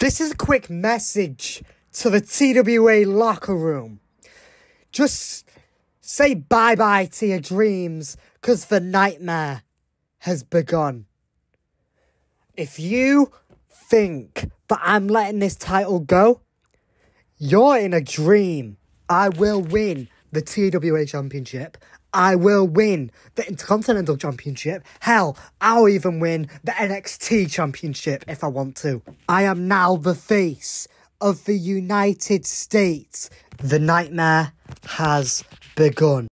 This is a quick message to the TWA locker room. Just say bye-bye to your dreams, because the nightmare has begun. If you think that I'm letting this title go, you're in a dream. I will win the TWA Championship. I will win the Intercontinental Championship. Hell, I'll even win the NXT Championship if I want to. I am now the face of the United States. The nightmare has begun.